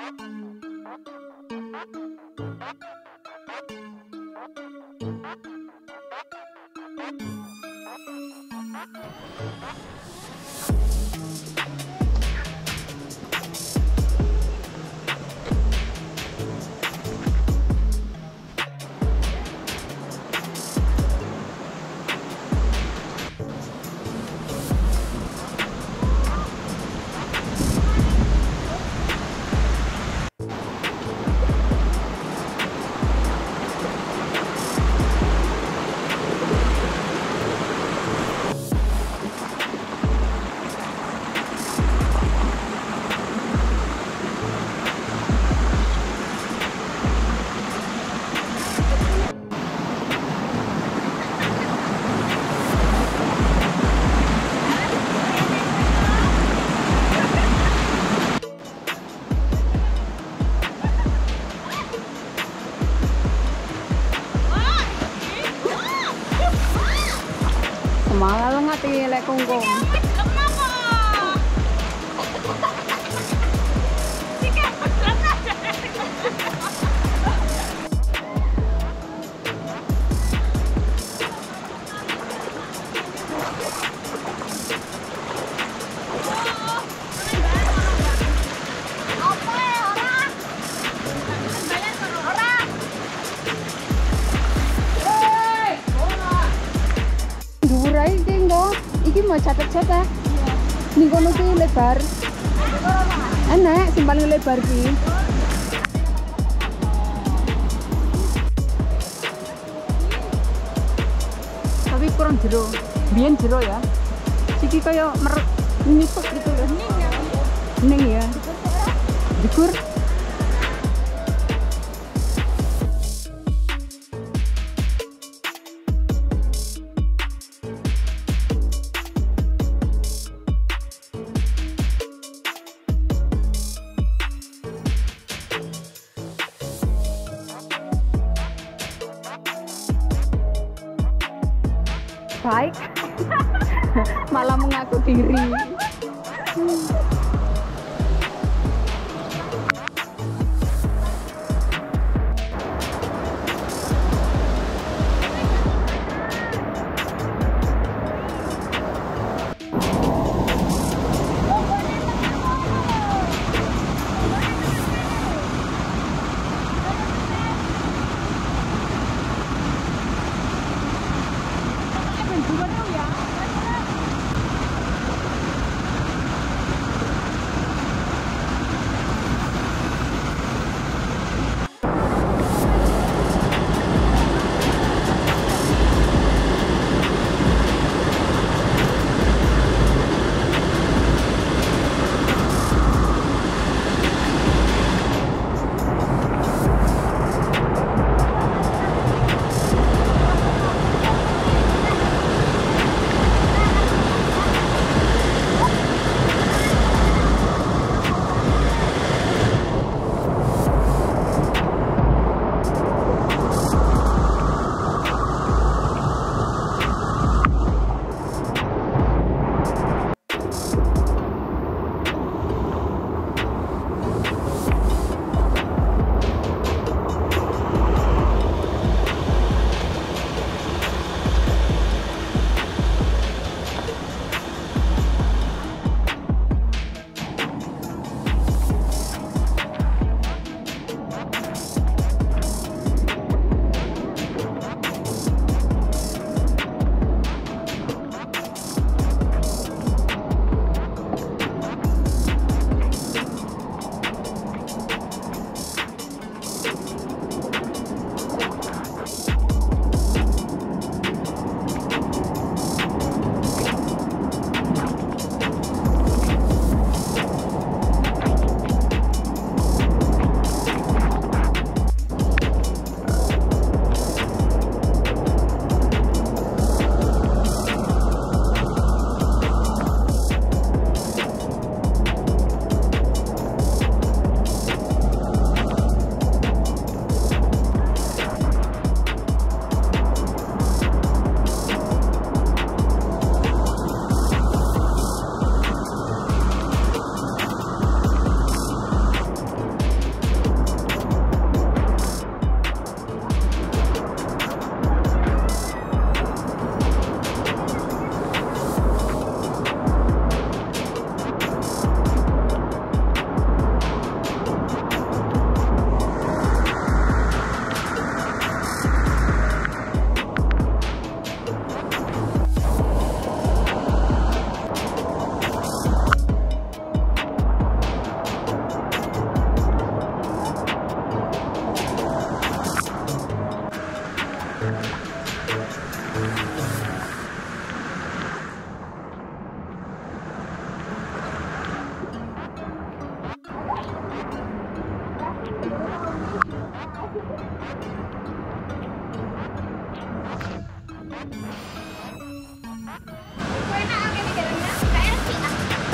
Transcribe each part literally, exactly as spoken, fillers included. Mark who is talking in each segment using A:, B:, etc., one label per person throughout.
A: Malah ngati lek kungkung. Iki mau catet-catet. Ning kono ki lebar. Enak, sing paling lebar ki. Tapi kurang jero. Biyen jero ya. Siki kaya merek nyipek gitu loh. Ning ya. Dikur. Baik. Malah mengaku diri.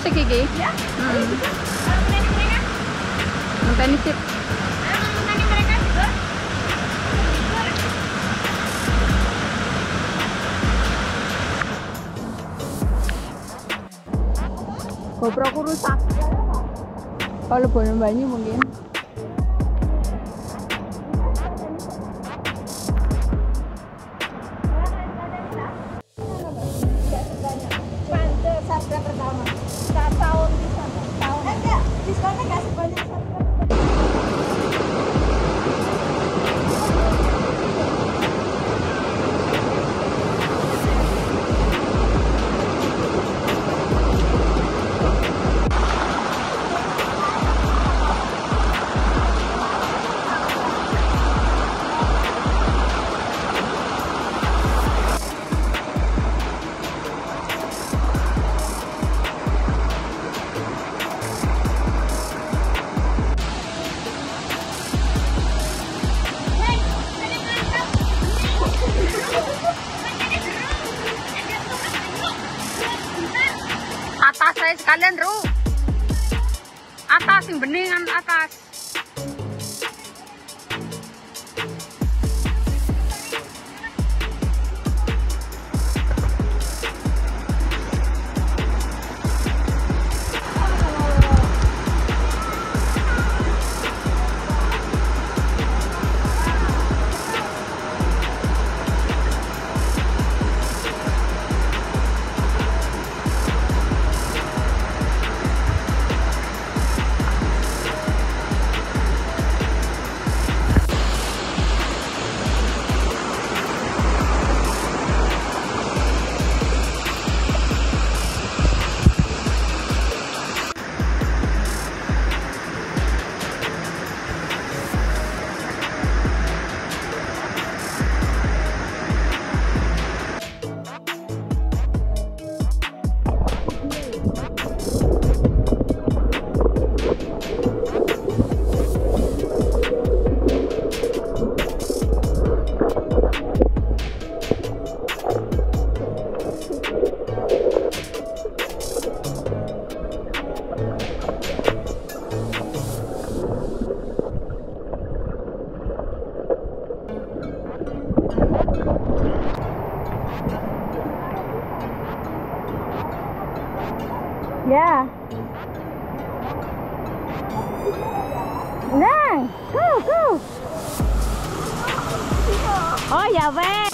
A: Asik iki.
B: Ya.
A: Hmm.
B: Mereka.
A: Ngenteni sip.
B: Mengenai mereka juga.
A: GoPro ku rusak. Kalau boleh banyu mungkin.
B: Pertama, satu tahun di sana, tahun. Enggak, diskonnya nggak sebanyak satu.
A: Atas saya sekalian, Ru. Atas, yang beningan atas.
B: Ya. Nah, go go. Oh ya weh.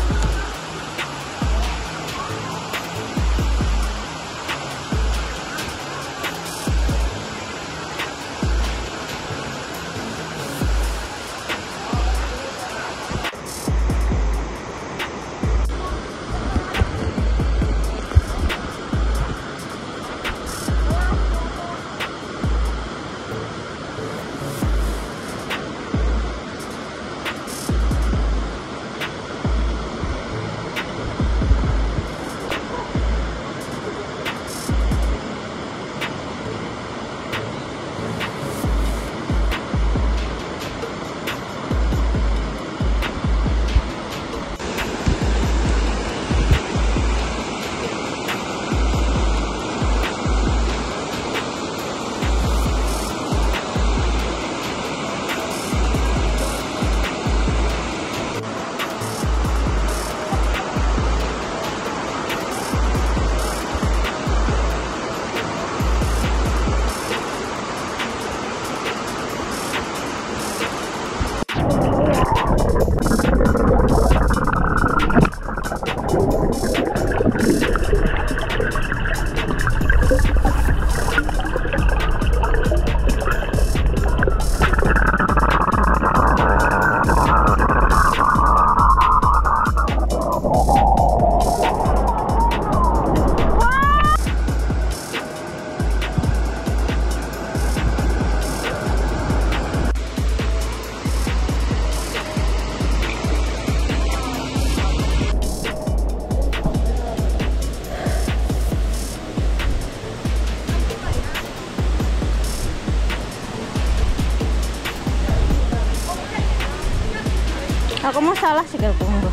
B: Aku mau salah sih kalau kamu.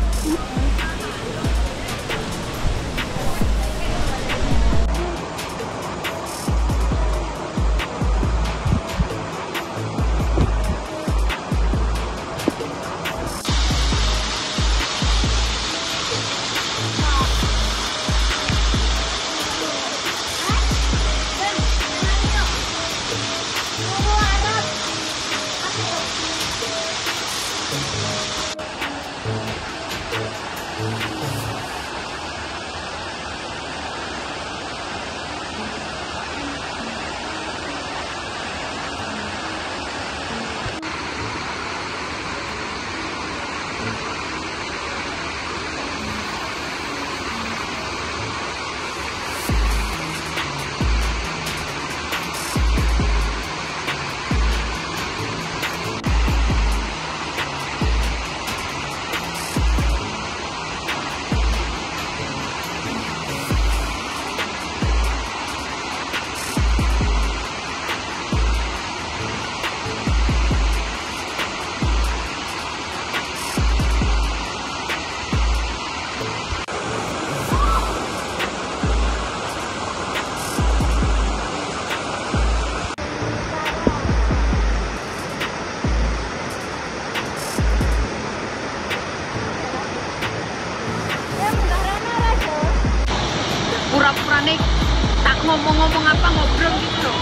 A: ngomong apa ngobrol gitu loh.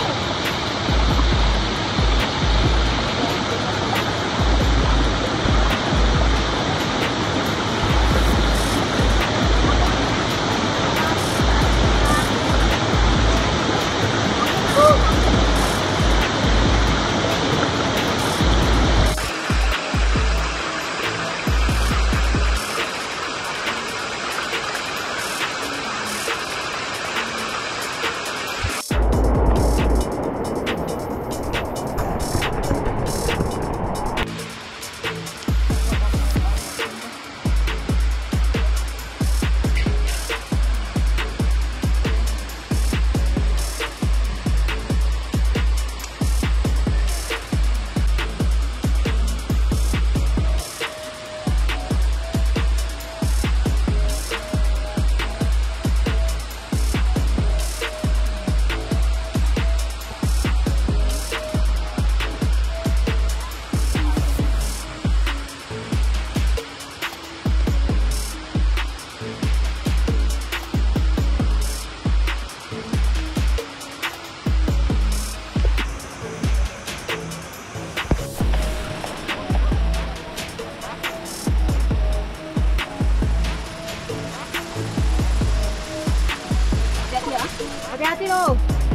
B: Hati-hati loh.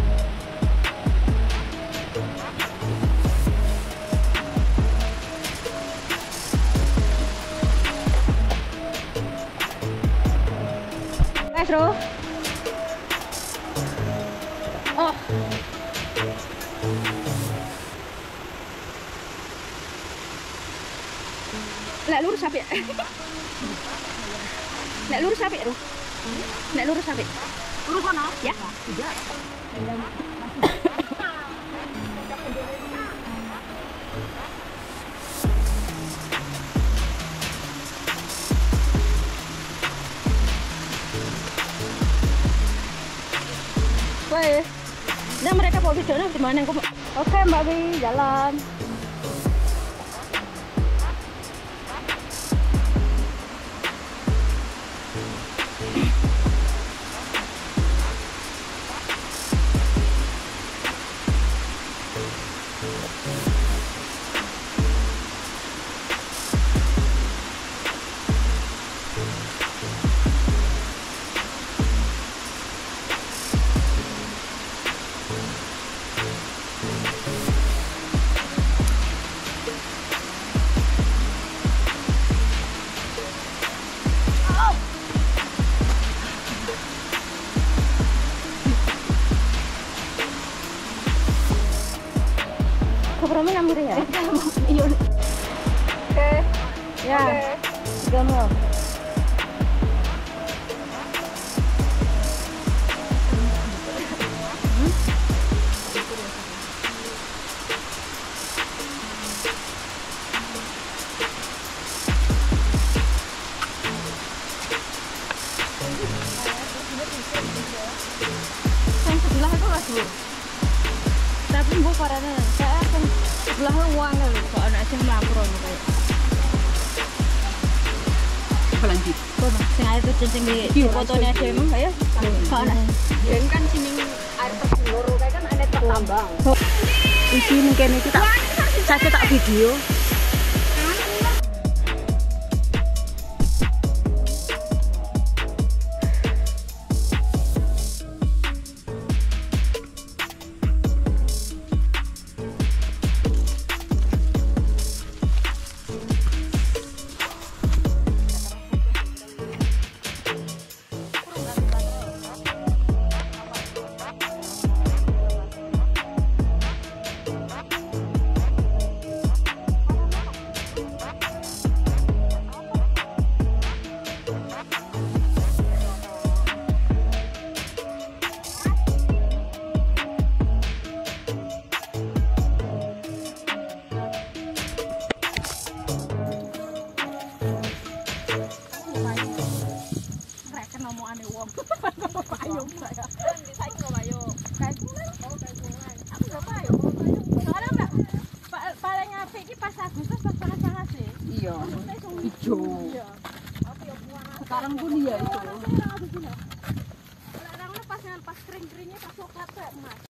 B: Guys, bro. Oh. Lek lurus sampai. Lek lurus sampai, bro. Lek lurus sampai. Lurus sana? Ya. Tidak. Woi, nah mereka bawa videonya di mana? Oke, Mbak Wi, jalan. Berapa nomor ya? Iya. Oke. Ya. Tiga mil. Yang sebelah itu lah dulu. Tapi gue karena saya akan sebelah uang kan, kok anak sih melapor kayak.
A: Lanjut.
B: Kok sing air tuh cincin di fotonya aja emang kayak. Soalnya
A: dan kan sini air terjun kayak kan ada truk tambang. Isi mungkin itu tak saya tak video.
B: payung saya. Saya nggak payung. Kayak gimana? Oh, kayak gimana? Aku nggak payung. Soalnya mbak, paling apik ini pas Agustus pas panas-panas sih.
A: Iya. Hijau.
B: Iya.
A: Sekarang pun iya itu.
B: Sekarang pas pas kering-keringnya pas coklat kayak emas.